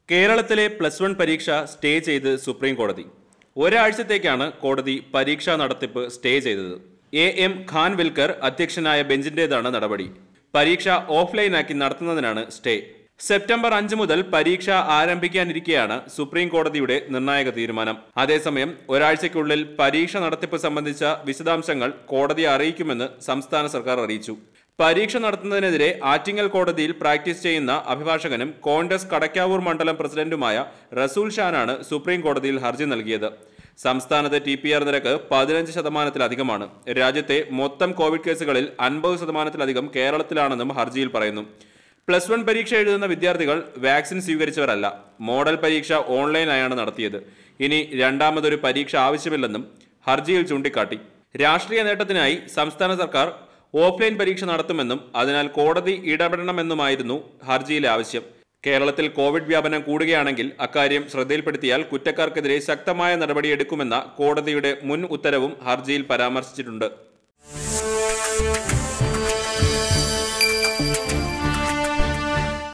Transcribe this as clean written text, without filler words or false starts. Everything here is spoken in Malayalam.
കേരളത്തിലെ +1 പരീക്ഷ സ്റ്റേ ചെയ്ത് സുപ്രീം കോടതി. ഒരാഴ്ചത്തേക്കാണ് കോടതി പരീക്ഷാ നടത്തിപ്പ് സ്റ്റേ ചെയ്തത്. എം ഖാൻവിൽക്കർ അധ്യക്ഷനായ ബെഞ്ചിന്റേതാണ് നടപടി. പരീക്ഷ ഓഫ്ലൈനാക്കി നടത്തുന്നതിനാണ് സ്റ്റേ. സെപ്റ്റംബർ 5 മുതൽ പരീക്ഷ ആരംഭിക്കാനിരിക്കെയാണ് സുപ്രീം കോടതിയുടെ നിർണായക തീരുമാനം. അതേസമയം ഒരാഴ്ചയ്ക്കുള്ളിൽ പരീക്ഷ നടത്തിപ്പ് സംബന്ധിച്ച വിശദാംശങ്ങൾ കോടതിയെ അറിയിക്കുമെന്ന് സംസ്ഥാന സർക്കാർ അറിയിച്ചു. പരീക്ഷ നടത്തുന്നതിനെതിരെ ആറ്റിങ്ങൽ കോടതിയിൽ പ്രാക്ടീസ് ചെയ്യുന്ന അഭിഭാഷകനും കോൺഗ്രസ് കടക്കാവൂർ മണ്ഡലം പ്രസിഡന്റുമായ റസൂൽ ഷാനാണ് സുപ്രീം കോടതിയിൽ ഹർജി നൽകിയത്. സംസ്ഥാനത്തെ TPR നിരക്ക് 15%-ലധികമാണ്. രാജ്യത്തെ മൊത്തം കോവിഡ് കേസുകളിൽ 50%-ലധികം കേരളത്തിലാണെന്നും ഹർജിയിൽ പറയുന്നു. +1 പരീക്ഷ എഴുതുന്ന വിദ്യാർത്ഥികൾ വാക്സിൻ സ്വീകരിച്ചവരല്ല. മോഡൽ പരീക്ഷ ഓൺലൈനായാണ് നടത്തിയത്. ഇനി രണ്ടാമതൊരു പരീക്ഷ ആവശ്യമില്ലെന്നും ഹർജിയിൽ ചൂണ്ടിക്കാട്ടി. രാഷ്ട്രീയ നേട്ടത്തിനായി സംസ്ഥാന സർക്കാർ ഓഫ്ലൈൻ പരീക്ഷ നടത്തുമെന്നും അതിനാൽ കോടതി ഇടപെടണമെന്നുമായിരുന്നു ഹർജിയിലെ ആവശ്യം. കേരളത്തിൽ കോവിഡ് വ്യാപനം കൂടുകയാണെങ്കിൽ അക്കാര്യം ശ്രദ്ധയിൽപ്പെടുത്തിയാൽ കുറ്റക്കാർക്കെതിരെ ശക്തമായ നടപടിയെടുക്കുമെന്ന കോടതിയുടെ മുൻ ഉത്തരവും ഹർജിയിൽ പരാമർശിച്ചിട്ടുണ്ട്.